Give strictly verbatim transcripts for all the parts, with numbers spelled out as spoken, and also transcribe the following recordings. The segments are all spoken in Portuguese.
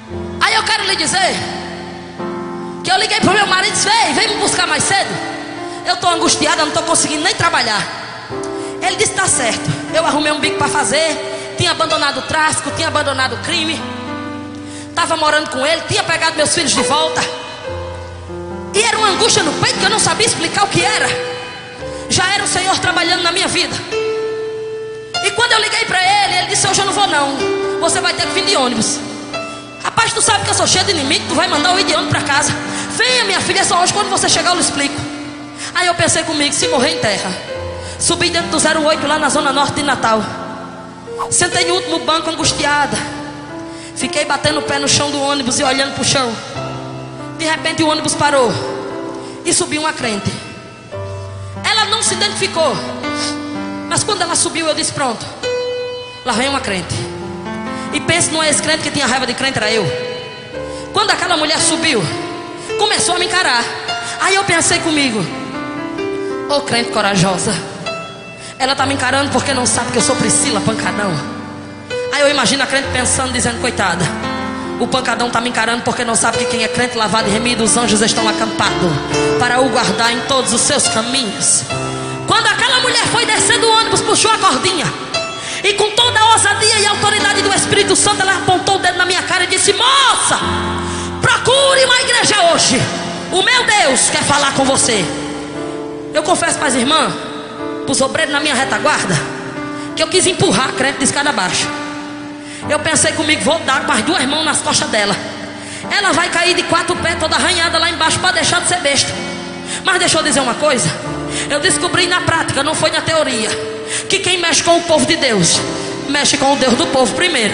Aí eu quero lhe dizer que eu liguei pro meu marido e disse: Vem, vem me buscar mais cedo. Eu estou angustiada, não estou conseguindo nem trabalhar. Ele disse: Tá certo. Eu arrumei um bico para fazer. Tinha abandonado o tráfico, tinha abandonado o crime. Estava morando com ele, tinha pegado meus filhos de volta. E era uma angústia no peito que eu não sabia explicar o que era. Já era o Senhor trabalhando na minha vida. E quando eu liguei para ele, ele disse: Hoje eu não vou não, você vai ter que vir de ônibus. Rapaz, tu sabe que eu sou cheio de inimigo, tu vai mandar eu ir de ônibus para casa. Venha, minha filha, é só hoje, quando você chegar eu lhe explico. Aí eu pensei comigo: se morrer em terra. Subi dentro do zero oito lá na zona norte de Natal. Sentei no último banco angustiada. Fiquei batendo o pé no chão do ônibus e olhando para o chão. De repente o ônibus parou e subiu uma crente. Ela não se identificou, mas quando ela subiu eu disse: Pronto, lá vem uma crente. E pense numa ex-crente que tinha raiva de crente, era eu. Quando aquela mulher subiu, começou a me encarar. Aí eu pensei comigo: ô oh, crente corajosa, ela está me encarando porque não sabe que eu sou Priscila Pancadão. Aí eu imagino a crente pensando, dizendo: Coitada, o pancadão está me encarando porque não sabe que quem é crente, lavado e remido, os anjos estão acampados para o guardar em todos os seus caminhos. Quando aquela mulher foi descer do ônibus, puxou a cordinha e com toda a ousadia e a autoridade do Espírito Santo, ela apontou o dedo na minha cara e disse: Moça, procure uma igreja hoje, o meu Deus quer falar com você. Eu confesso para as irmãs, para os obreiros na minha retaguarda, que eu quis empurrar a crente de escada abaixo. Eu pensei comigo: vou dar com as duas mãos nas costas dela. Ela vai cair de quatro pés toda arranhada lá embaixo para deixar de ser besta. Mas deixa eu dizer uma coisa, eu descobri na prática, não foi na teoria, que quem mexe com o povo de Deus, mexe com o Deus do povo primeiro.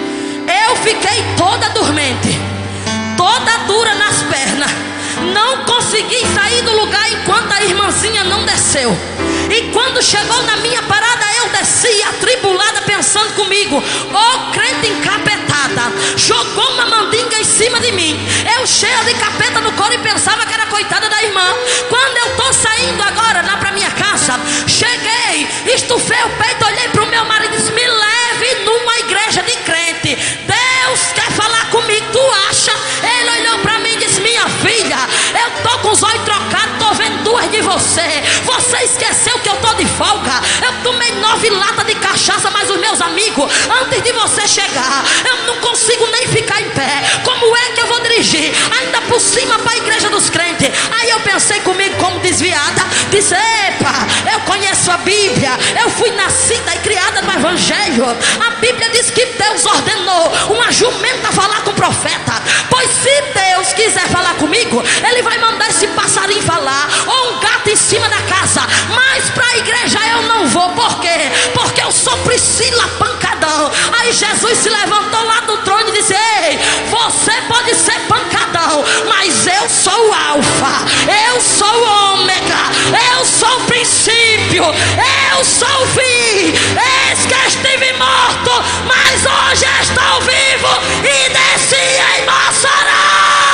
Eu fiquei toda dormente, toda dura nas pernas, não consegui sair do lugar enquanto a irmãzinha não desceu. E quando chegou na minha parada, eu desci atribulada, pensando comigo: ô oh, crente encapetada, jogou uma mandinga em cima de mim. Eu cheia de capeta no couro e pensava que era coitada da irmã. Quando eu tô saindo agora lá pra minha casa, cheguei, estufei o peito, olhei pro meu marido e disse: me leve numa igreja de crente, Deus quer falar comigo, tu acha? Ele olhou pra mim e disse: minha filha, eu tô com os olhos trocados, tô vendo duas de você. Você esqueceu que eu tô de folga? Eu tomei nove latas de cachaça, mas os meus amigos, antes de você chegar, eu não consigo nem ficar em pé. Como é que eu vou dirigir ainda por cima para a igreja dos crentes? Aí eu pensei comigo, como desviada, disse: epa, eu conheço a Bíblia, eu fui nascida e criada no Evangelho. A Bíblia diz que Deus ordenou uma jumenta falar com o profeta. Pois se Deus quiser falar comigo, Ele vai mandar esse passarinho falar, ou um gato em cima da casa. Mas para a igreja eu não vou. Por quê? Porque eu sou Priscila Pancadão. Aí Jesus se levantou lá do trono e disse: ei, você pode ser pancadão, mas eu sou o alfa, eu sou o ômega, eu sou o princípio, eu sou o fim. Eis que estive morto, mas hoje estou vivo e desci em Mossoró.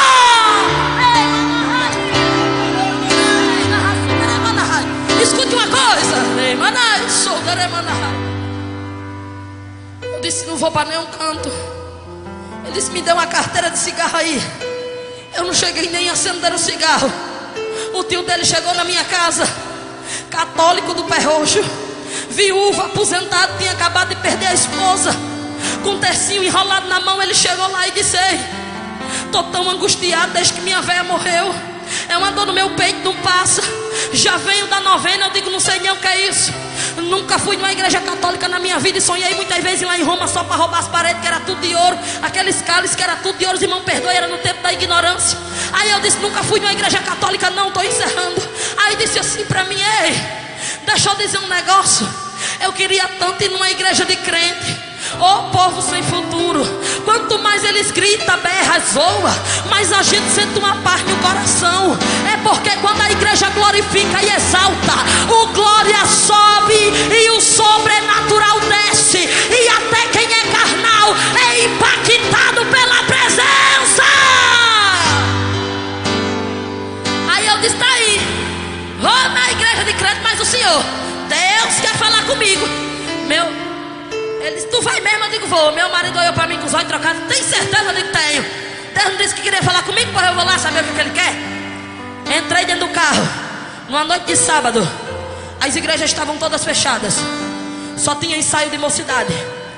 Escute uma coisa, eu disse: não vou para nenhum canto. Ele disse: me dê uma carteira de cigarro aí. Eu não cheguei nem a acender o cigarro. O tio dele chegou na minha casa, católico do pé roxo, viúvo, aposentado, tinha acabado de perder a esposa, com um tercinho enrolado na mão. Ele chegou lá e disse: ei, tô tão angustiado desde que minha velha morreu. É uma dor no meu peito, não passa. Já venho da novena, eu digo: não sei nem o que é isso. Nunca fui numa igreja católica na minha vida e sonhei muitas vezes lá em Roma só para roubar as paredes, que era tudo de ouro. Aqueles cálices que era tudo de ouro, irmão, perdoe, era no tempo da ignorância. Aí eu disse: nunca fui numa igreja católica não, estou encerrando. Aí disse assim para mim: ei, deixa eu dizer um negócio. Eu queria tanto ir numa igreja de crente. Ô oh, povo sem futuro, quanto mais eles gritam, berra, zoa, mais a gente sente uma parte no coração. É porque quando a igreja glorifica e exalta, o glória sobe e o sobrenatural desce, e até quem é carnal é impactado pela presença. Aí eu disse: tá aí, vou na igreja de crente, mas o Senhor, Deus quer falar comigo. Meu Ele disse: tu vai mesmo? Eu digo: vou. Meu marido olhou para mim com os olhos trocados: tem certeza? Eu digo: tenho. falar comigo? Porra, eu vou lá saber o que ele quer. Entrei dentro do carro, numa noite de sábado. As igrejas estavam todas fechadas, só tinha ensaio de mocidade.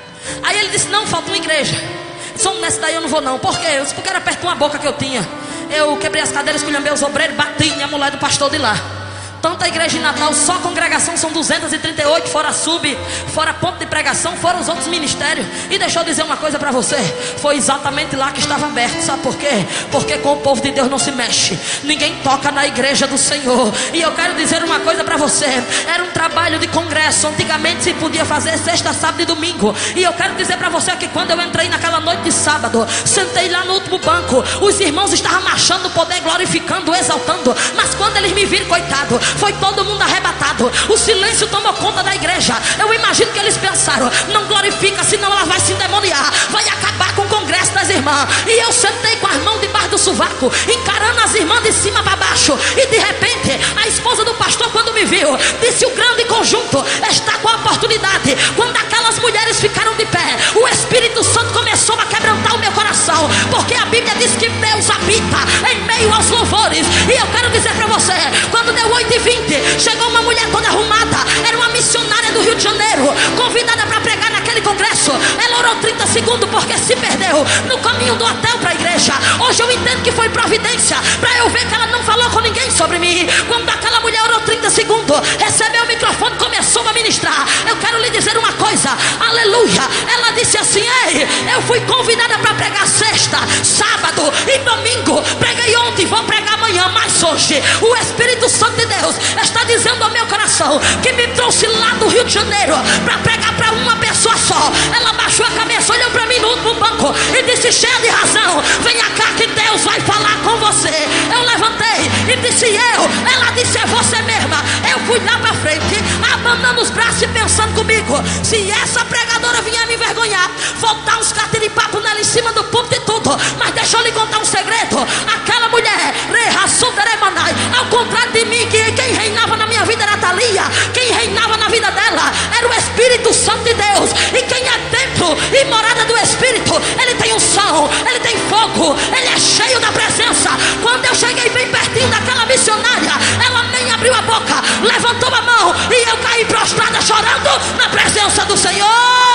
Aí ele disse, não, falta uma igreja. Só nessa daí eu não vou não. Por quê? Eu disse, porque era perto de uma boca que eu tinha. Eu quebrei as cadeiras, esculhambei os obreiros, bati na mulher do pastor de lá. Tanta igreja de Natal, só a congregação são duzentos e trinta e oito, fora sub, fora ponto de pregação, fora os outros ministérios. E deixa eu dizer uma coisa para você, foi exatamente lá que estava aberto. Sabe por quê? Porque com o povo de Deus não se mexe, ninguém toca na igreja do Senhor. E eu quero dizer uma coisa para você, era um trabalho de congresso. Antigamente se podia fazer sexta, sábado e domingo. E eu quero dizer para você que quando eu entrei naquela noite de sábado, sentei lá no último banco, os irmãos estavam marchando no poder, glorificando, exaltando. Mas quando eles me viram, coitado, foi todo mundo arrebatado. O silêncio tomou conta da igreja. Eu imagino que eles pensaram, não glorifica, senão ela vai se endemoniar, vai acabar com o congresso das irmãs. E eu sentei com as mãos debaixo do sovaco, encarando as irmãs de cima para baixo. E de repente a esposa do pastor, quando me viu, disse, o grande conjunto está com a oportunidade. Quando aquelas mulheres ficaram de pé, o Espírito Santo começou a quebrantar o meu coração, porque a Bíblia diz que Deus habita em meio aos louvores. E eu quero dizer para você, quando deu oito e vinte, chegou uma mulher toda arrumada, era uma missionária do Rio de Janeiro, convidada para pregar naquele congresso. Ela orou trinta segundos porque se perdeu no caminho do hotel para a igreja. Hoje eu entendo que foi providência, para eu ver que ela não falou com ninguém sobre mim. Quando aquela mulher orou trinta segundos, recebeu o microfone, começou a ministrar. Eu quero lhe dizer uma coisa, aleluia. Ela disse assim, ei, eu fui convidada para pregar sexta, sábado e domingo. Preguei ontem, vou pregar amanhã, mas hoje o Espírito Santo de Deus está dizendo ao meu coração que me trouxe lá do Rio de Janeiro para pregar para uma pessoa só. Ela baixou a cabeça, olhou para mim no último banco e disse, cheia de razão, venha cá que Deus vai falar com você. Eu levantei e disse, eu. Ela disse, é você mesma. Eu fui lá para frente, abanando os braços e pensando comigo, se essa pregadora vier me envergonhar, vou dar uns catiripapo nela em cima do púlpito e tudo. Mas deixa eu lhe contar um segredo. Aquela mulher, ao contrário de mim, que quem reinava na minha vida era Thalia, quem reinava na vida dela era o Espírito Santo de Deus. E quem é templo e morada do Espírito, ele tem unção, ele tem fogo, ele é cheio da presença. Quando eu cheguei bem pertinho daquela missionária, ela nem abriu a boca, levantou a mão e eu caí prostrada chorando na presença do Senhor.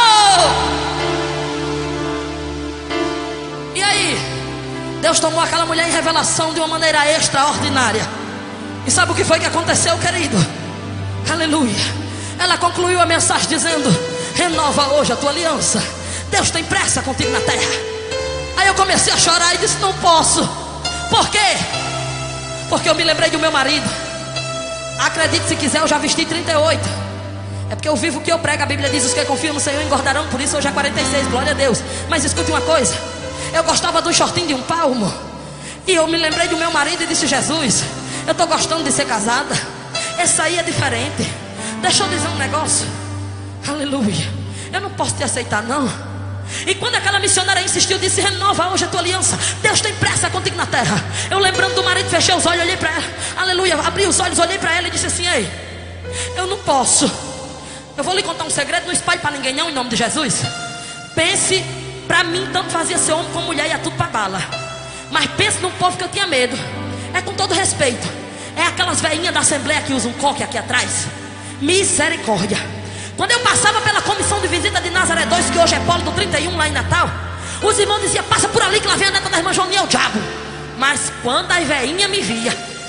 E aí, Deus tomou aquela mulher em revelação de uma maneira extraordinária. E sabe o que foi que aconteceu, querido? Aleluia. Ela concluiu a mensagem dizendo, renova hoje a tua aliança, Deus tem pressa contigo na terra. Aí eu comecei a chorar e disse, não posso. Por quê? Porque eu me lembrei do meu marido. Acredite se quiser, eu já vesti trinta e oito. É porque eu vivo o que eu prego. A Bíblia diz, os que confiam no Senhor engordarão. Por isso hoje é quarenta e seis, glória a Deus. Mas escute uma coisa, eu gostava de um shortinho de um palmo. E eu me lembrei do meu marido e disse, Jesus, eu estou gostando de ser casada. Essa aí é diferente. Deixa eu dizer um negócio. Aleluia. Eu não posso te aceitar não. E quando aquela missionária insistiu, disse, renova hoje a tua aliança, Deus tem pressa contigo na terra. Eu lembrando do marido, fechei os olhos, olhei para ela. Aleluia, abri os olhos, olhei para ela e disse assim, ei, eu não posso. Eu vou lhe contar um segredo, não espalhe para ninguém não, em nome de Jesus. Pense, para mim tanto fazia ser homem como mulher, ia tudo para bala. Mas pense num povo que eu tinha medo. É com todo respeito, é aquelas velhinhas da Assembleia que usam um coque aqui atrás. Misericórdia. Quando eu passava pela comissão de visita de Nazaré dois, que hoje é Polo do trinta e um lá em Natal, os irmãos diziam, passa por ali que lá vem a neta da irmã Joaninha, é o diabo. Mas quando as velhinhas me via,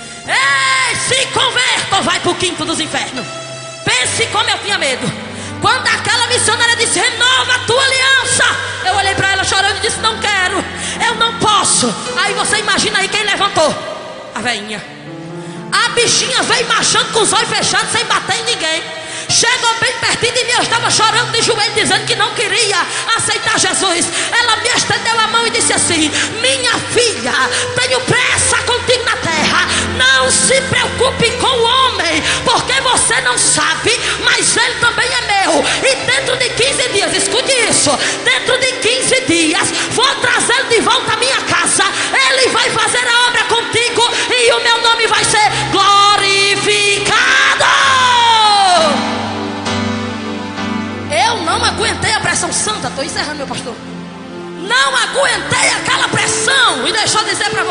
ei, se converta ou vai para o quinto dos infernos. Pense como eu tinha medo. Quando aquela missionária disse, renova a tua aliança, eu olhei para ela chorando e disse, não quero, eu não posso. Aí você imagina aí quem levantou? A velhinha. A bichinha veio marchando com os olhos fechados, sem bater em ninguém. Chegou bem pertinho de mim, eu estava chorando de joelho, dizendo que não queria aceitar Jesus. Ela me estendeu a mão e disse assim, minha filha, tenho pressa contigo na terra. Não se preocupe com o homem, porque você não sabe, mas ele também é meu. E dentro de quinze dias, escute isso, dentro de quinze dias vou trazê-lo de volta à minha casa. Ele vai fazer a obra contigo e o meu nome vai ser glorificado. Eu não aguentei a pressão santa. Estou encerrando, meu pastor. Não aguentei aquela pressão. E deixa eu dizer para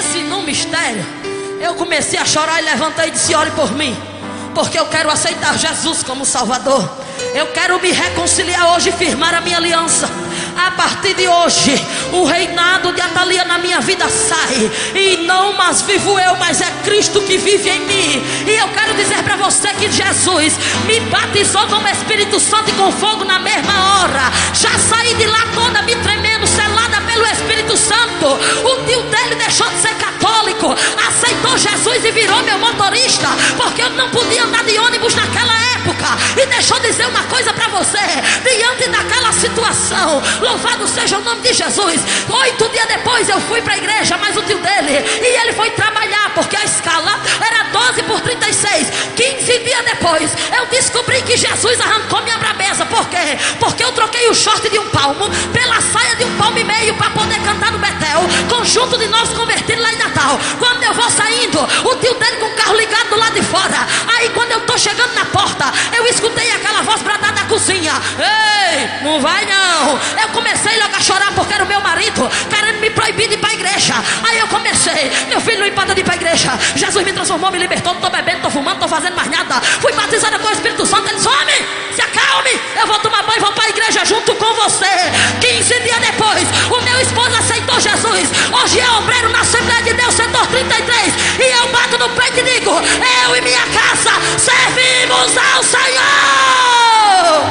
ensinou um mistério. Eu comecei a chorar e levantei e disse: ore por mim, porque eu quero aceitar Jesus como Salvador. Eu quero me reconciliar hoje e firmar a minha aliança. A partir de hoje, o reinado de Atalia na minha vida sai. E não mais vivo eu, mas é Cristo que vive em mim. E eu quero dizer para você que Jesus me batizou com o Espírito Santo e com fogo na mesma hora. Já saí de lá toda me tremendo, selada pelo Espírito Santo. O tio dele deixou de ser católico, aceitou Jesus e virou meu motorista, porque eu não podia andar de ônibus naquela época. E deixa eu dizer uma coisa para você: diante daquela situação, louvado seja o nome de Jesus, oito dias depois eu fui para a igreja, mas o tio dele, e ele foi trabalhar, porque a escala era doze por trinta e seis. Quinze dias depois eu descobri que Jesus arrancou minha brabeza. Por quê? Porque eu troquei o short de um palmo pela saia de um palmo e meio para poder cantar no Betel, conjunto de novos convertidos lá em Natal. Quando eu vou saindo, o tio dele com o carro ligado do lado de fora. Aí quando eu tô chegando na porta, eu escutei aquela voz bradar da cozinha: ei, não vai não. Eu comecei logo a chorar, porque era o meu marido querendo me proibir de ir para a igreja. Aí eu comecei: meu filho, não importa de ir para a igreja. Jesus me transformou, me libertou, não estou bebendo, estou fumando, não estou fazendo mais nada. Fui batizada com o Espírito Santo. Ele disse: homem, se acalme, eu vou tomar banho e vou para a igreja junto com você. Quinze dias depois, o meu esposo aceitou Jesus. Hoje é obreiro na Assembleia de Deus, setor trinta e três. E eu bato no peito e digo: eu e minha casa servimos ao Senhor.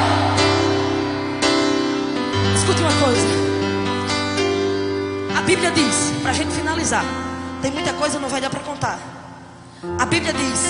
Escute uma coisa. A Bíblia diz, para a gente finalizar, tem muita coisa, não vai dar para contar. A Bíblia diz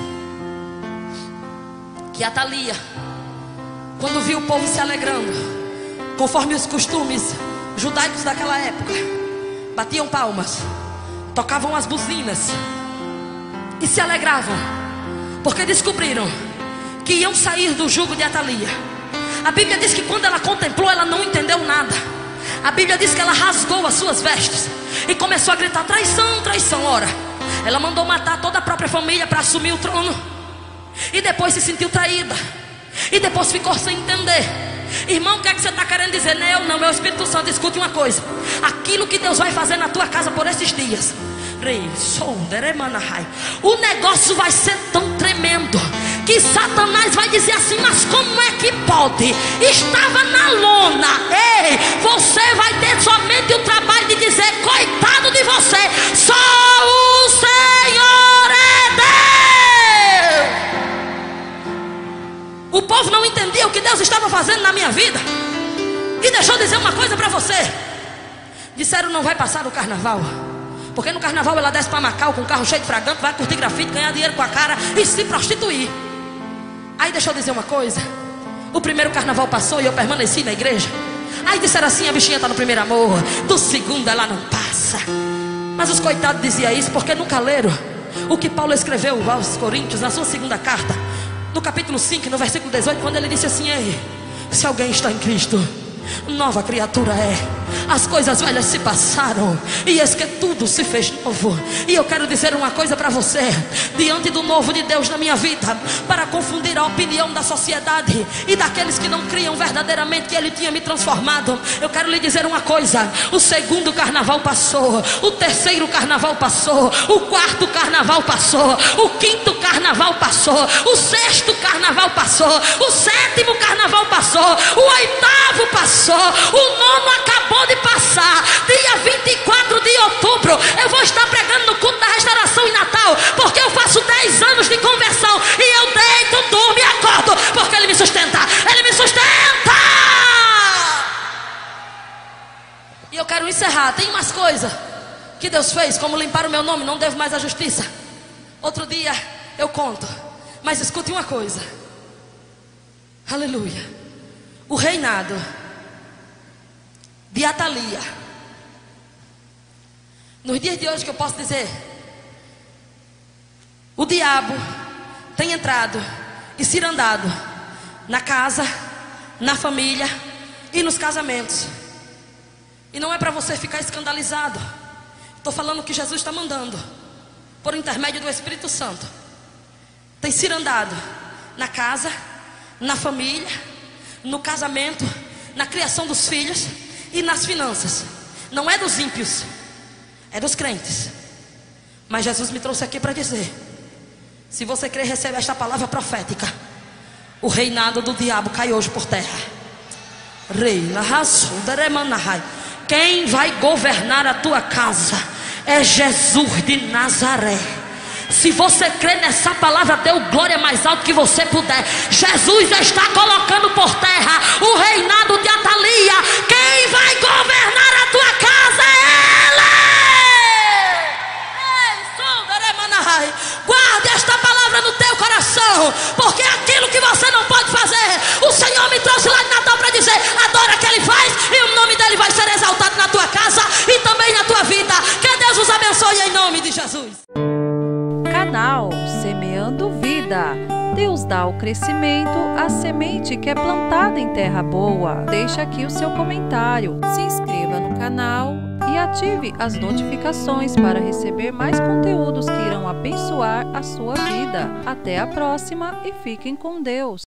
que Atalia, quando viu o povo se alegrando, conforme os costumes judaicos daquela época, batiam palmas, tocavam as buzinas e se alegravam, porque descobriram que iam sair do jugo de Atalia. A Bíblia diz que quando ela contemplou, ela não entendeu nada. A Bíblia diz que ela rasgou as suas vestes e começou a gritar: traição, traição. Ora, ela mandou matar toda a própria família para assumir o trono. E depois se sentiu traída. E depois ficou sem entender. Irmão, o que é que você está querendo dizer? Não, não, meu Espírito Santo, escute uma coisa. Aquilo que Deus vai fazer na tua casa por esses dias, o negócio vai ser tão tremendo que Satanás vai dizer assim: mas como é que pode? Estava na lona. Ei, você vai ter somente o trabalho de dizer: coitado de você, só o Senhor é Deus. O povo não entendia o que Deus estava fazendo na minha vida. E deixa eu dizer uma coisa para você. Disseram: não vai passar o carnaval, porque no carnaval ela desce para Macau com um carro cheio de fragante, vai curtir grafite, ganhar dinheiro com a cara e se prostituir. Aí deixa eu dizer uma coisa. O primeiro carnaval passou e eu permaneci na igreja. Aí disseram assim: a bichinha está no primeiro amor, do segundo ela não passa. Mas os coitados diziam isso porque nunca leram o que Paulo escreveu aos Coríntios, na sua segunda carta, no capítulo cinco, no versículo dezoito, quando ele disse assim: ei, se alguém está em Cristo, nova criatura é. As coisas velhas se passaram e eis que tudo se fez novo. E eu quero dizer uma coisa para você, diante do novo de Deus na minha vida, para confundir a opinião da sociedade e daqueles que não criam verdadeiramente que Ele tinha me transformado, eu quero lhe dizer uma coisa: o segundo carnaval passou, o terceiro carnaval passou, o quarto carnaval passou, o quinto carnaval passou, o sexto carnaval passou, o sétimo carnaval passou, o oitavo passou, o nono acabou de passar. Dia vinte e quatro de outubro eu vou estar pregando no culto da restauração em Natal, porque eu faço dez anos de conversão e eu deito, durmo e acordo, porque Ele me sustenta. Ele me sustenta. E eu quero encerrar. Tem umas coisas que Deus fez, como limpar o meu nome, não devo mais à justiça. Outro dia eu conto. Mas escute uma coisa. Aleluia. O reinado de Atalia, nos dias de hoje, que eu posso dizer, o diabo tem entrado e cirandado na casa, na família e nos casamentos. E não é para você ficar escandalizado. Estou falando que Jesus está mandando, por intermédio do Espírito Santo. Tem cirandado na casa, na família, no casamento, na criação dos filhos e nas finanças. Não é dos ímpios, é dos crentes. Mas Jesus me trouxe aqui para dizer: se você crer, recebe esta palavra profética. O reinado do diabo cai hoje por terra. Reina, quem vai governar a tua casa é Jesus de Nazaré. Se você crê nessa palavra, dê o glória mais alto que você puder. Jesus está colocando por terra o reinado de Atalia. Quem vai governar a tua casa é Ele. Guarde esta palavra no teu coração, porque aquilo que você não pode fazer, o Senhor me trouxe lá de Natal para dizer: adora que Ele faz, e o nome dEle vai ser exaltado na tua casa e também na tua vida. Que Deus os abençoe em nome de Jesus. Canal Semeando Vida. Deus dá o crescimento à semente que é plantada em terra boa. Deixa aqui o seu comentário, se inscreva no canal e ative as notificações para receber mais conteúdos que irão abençoar a sua vida. Até a próxima e fiquem com Deus.